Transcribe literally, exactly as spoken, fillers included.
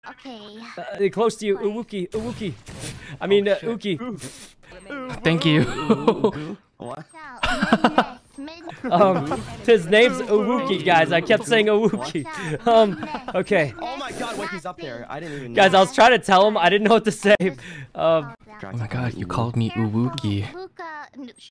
Okay. Uh, close to you, uwuki, uwuki. I mean, uh, uki. Thank you. What? um, his name's Uwuki, guys. I kept saying Uwuki. Um, okay. Oh my god, wait, he's up there. I didn't even know. Guys, I was trying to tell him. I didn't know what to say. Um, Oh my god, you called me uwuki.